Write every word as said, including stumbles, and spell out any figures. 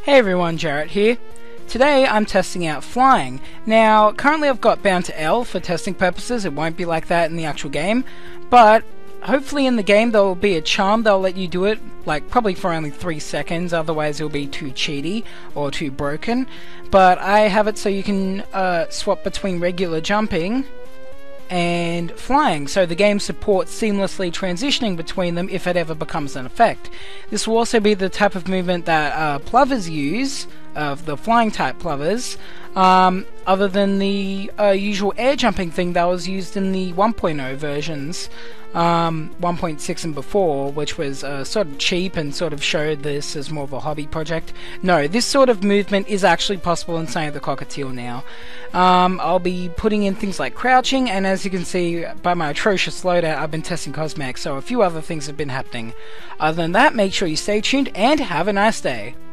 Hey everyone, Jarrett here. Today I'm testing out flying. Now, currently I've got bound to L for testing purposes. It won't be like that in the actual game, but hopefully in the game there will be a charm that'll let you do it, like probably for only three seconds, otherwise it'll be too cheaty or too broken. But I have it so you can uh, swap between regular jumping and flying, so the game supports seamlessly transitioning between them if it ever becomes an effect. This will also be the type of movement that uh, plovers use, of the flying type plovers, um, other than the uh, usual air jumping thing that was used in the one point oh versions, um, one point six and before, which was uh, sort of cheap and sort of showed this as more of a hobby project. No, this sort of movement is actually possible in Sonic the Cockatiel now. Um, I'll be putting in things like crouching, and as you can see by my atrocious loadout, I've been testing cosmetics, so a few other things have been happening. Other than that, make sure you stay tuned and have a nice day.